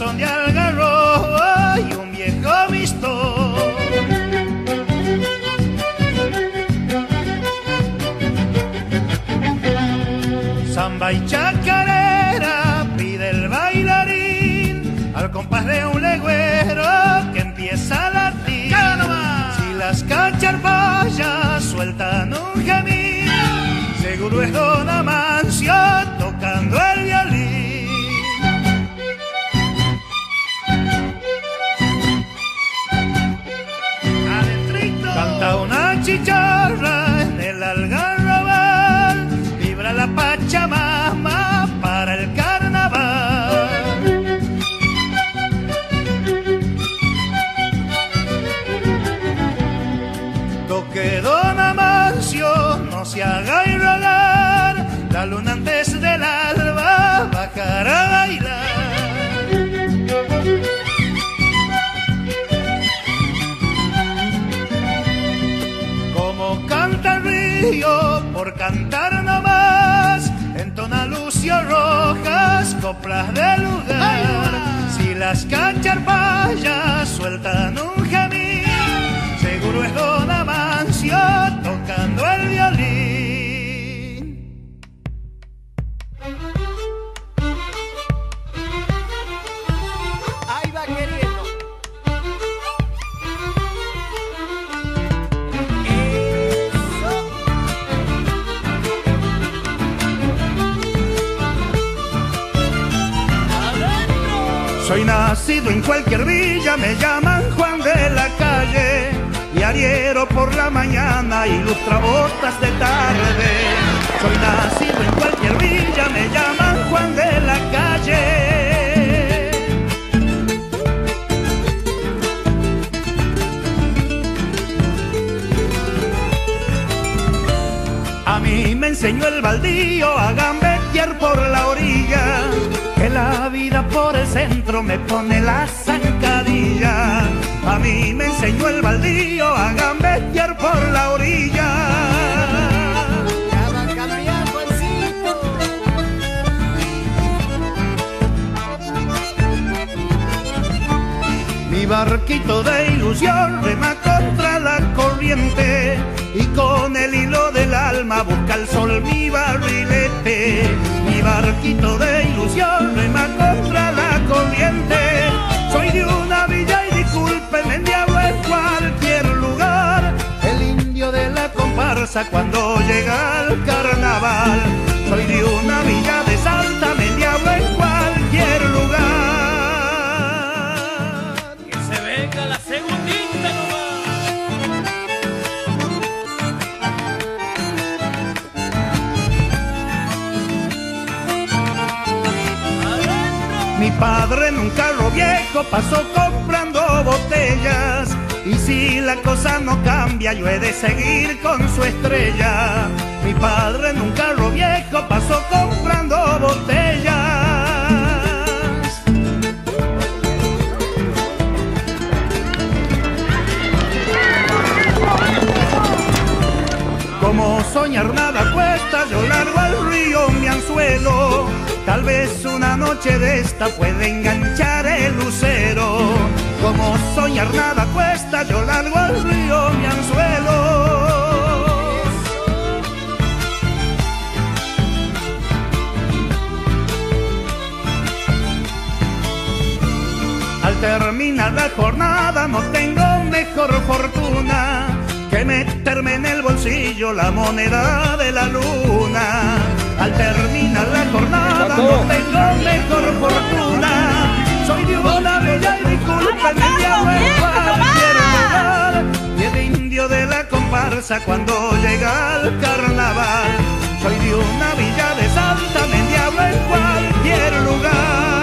son de Algarrobo y un viejo visto. Samba y chacarera pide el bailarín al compás de un legüero que empieza a latir. Si las cacharpayas sueltan un gemido, seguro es Don Amancio tocando el violín. Adentrito canta una chicharra en el Algarrobal, vibra la Pachamama para el carnaval. Toque Don Amancio, no se haga y rogar, la luna antes del alba bajará a bailar. Como canta el río por cantar nomás, entona Lucio Rojas coplas del lugar. Si las cacharpayas sueltan un gemido, seguro es Don Amancio tocando el violín. Ahí va queriendo. Eso. Adentro. Soy nacido en cualquier villa, me llaman Juan de la Calle, y arriero por la mañana y lustrabotas de tarde. Soy nacido en cualquier villa, me llaman Juan de la Calle. A mí me enseñó el baldío a gambetear por la orilla, que la vida por el centro me pone la zancadilla. A mí me enseñó el baldío a gambetear por la orilla. Ya va a cambiar, Juancito. Mi barquito de ilusión rema contra la corriente, y con el hilo del alma busca el sol mi barrilete. Mi barquito de ilusión rema contra la corriente. Soy de una villa y discúlpenme, diablo en cualquier lugar, el indio de la comparsa cuando llega al carnaval. Soy de una villa de Salta, me diablo en cualquier lugar. Que se venga la segundita nomás. Mi padre en un carro viejo pasó comprando botellas, y si la cosa no cambia yo he de seguir con su estrella. Mi padre en un carro viejo pasó comprando botellas. Como soñar nada cuesta, yo largo al río mi anzuelo. Tal vez una noche de esta puede enganchar el lucero. Como soñar nada cuesta, yo largo al río mi anzuelo. Al terminar la jornada no tengo mejor fortuna que meterme en el bolsillo la moneda de la luna. Al terminar la jornada no tengo mejor fortuna. Soy de una villa y discúlpenme, diablo en cualquier lugar, y el indio de la comparsa cuando llega al carnaval. Soy de una villa de Salta, me diablo en cualquier lugar.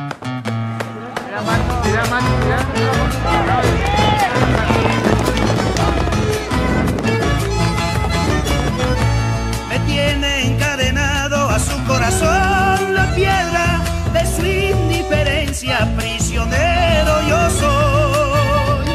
Mira, mano, mira. iglesia prisionero yo soy.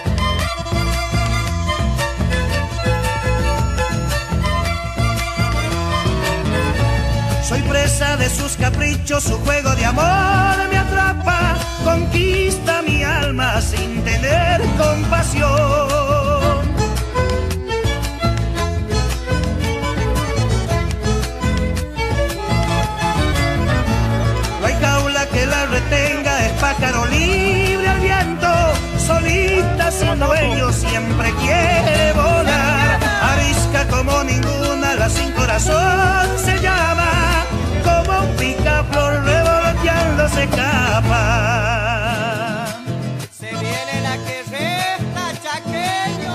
Soy presa de sus caprichos, su juego de amor me atrapa, conquista mi alma sin tener compasión. No hay jaula que la retenga, es pájaro libre al viento, solita sin dueño siempre quiere volar. Arisca como ninguna, la sin corazón se llama, como un picaflor revoloteando se escapa. Se viene la que resta, chaqueño.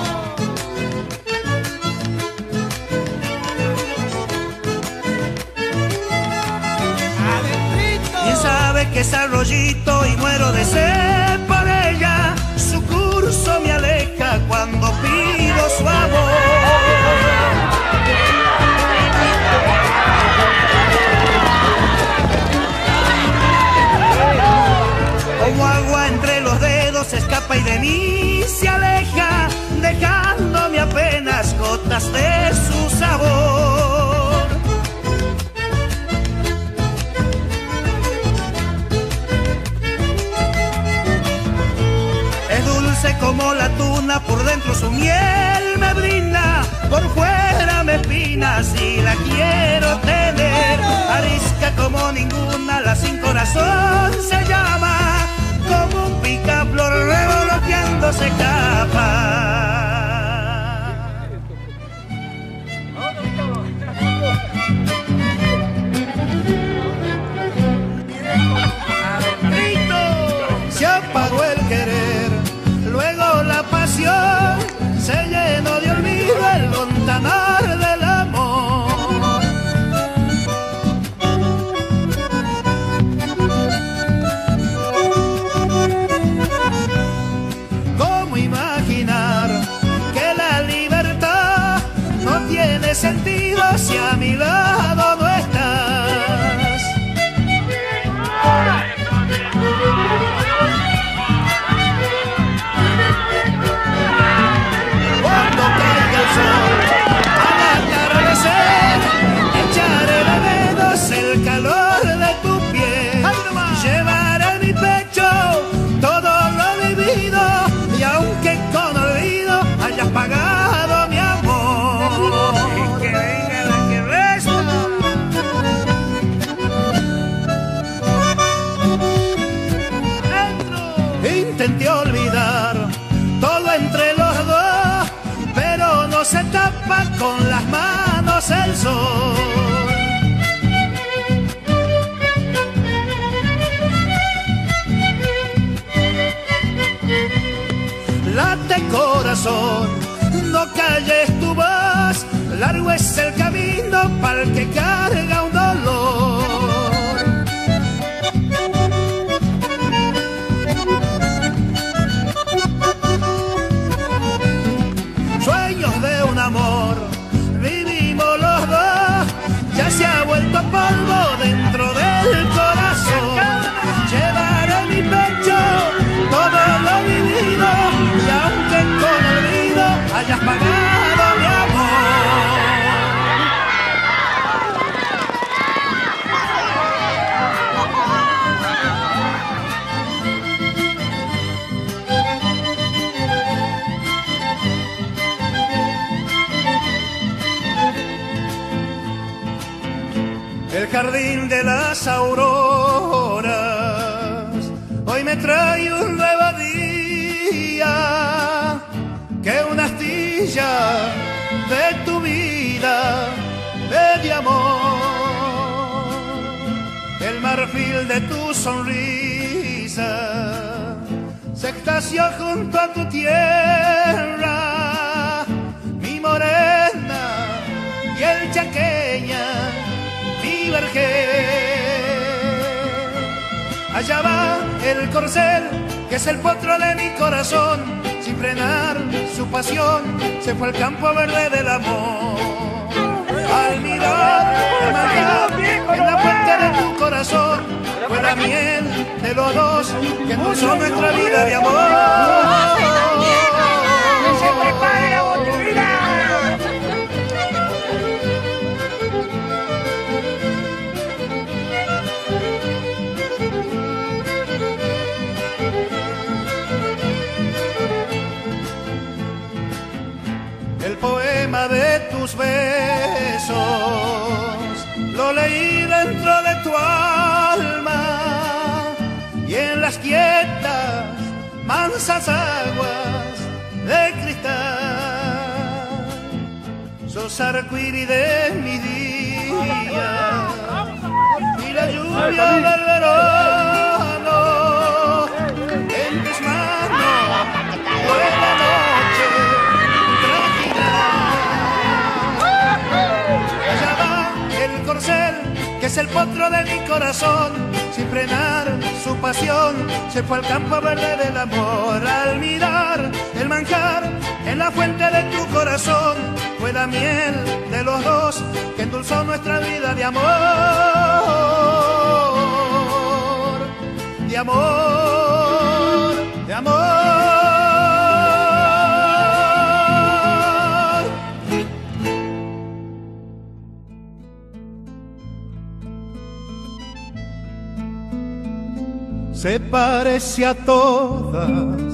Adentrito. ¿Quién sabe que es arroyito y muero de sed por ella? Su curso me aleja cuando pido su amor. Como agua entre los dedos se escapa y de mí se aleja, dejándome apenas gotas de su sabor. Es dulce como la tuna, por dentro su miel me brinda, por fuera me espina si la quiero tener. Arisca como ninguna, la sin corazón se llama, como un picaflor revoloteando se escapa. Se apagó el querer, luego la pasión, se llenó de olvido el montanar del amor. ¿Cómo imaginar que la libertad no tiene sentido si a mi lado no estás? Cuando caiga el sol al atardecer, echaré de menos el calor de tu piel. Llevaré en mi pecho todo lo vivido, y aunque con olvido hayas pagado mi amor, y que venga la que resta. Intenté olvidar todo entre los dos, pero no se tapa con las manos el sol. Late corazón, no calles tu voz, largo es el camino para el que carga un dolor. Sueños de un amor, vivimos los dos, ya se ha vuelto polvo dentro del corazón. Llevaré en mi pecho todo lo vivido, y aunque con olvido hayas pagado mi amor. El jardín de las auroras hoy me trae un nuevo día, que una astilla de tu vida de amor. El marfil de tu sonrisa se extasió junto a tu tierra, mi morena y el chaqueña, mi vergel. Allá va el corcel, que es el potro de mi corazón, sin frenar su pasión, se fue al campo verde del amor. Al mirar el manjar en la fuente de tu corazón, fue la miel de los dos que endulzó nuestra vida de amor. ¡Que se prepare la botellina! El poema de tus besos lo leí dentro de tu alma y en las quietas, mansas aguas de cristal. Sos arcoíris de mi día y la lluvia del verano en tus manos fue la noche. Allá va el corcel, que es el potro de mi corazón, sin frenar su pasión, se fue al campo verde del amor. Al mirar el manjar en la fuente de tu corazón, fue la miel de los dos que endulzó nuestra vida de amor, de amor, de amor. Se parece a todas,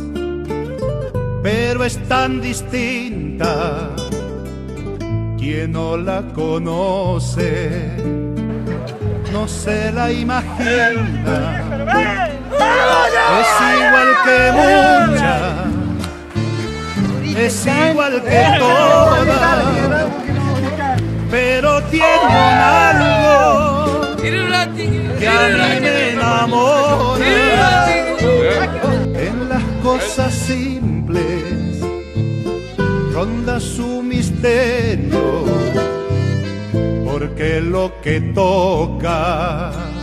pero es tan distinta. Quien no la conoce, no se la imagina. Es igual que muchas, es igual que todas, pero tiene un algo que a mí me enamora. En las cosas simples ronda su misterio, porque lo que toca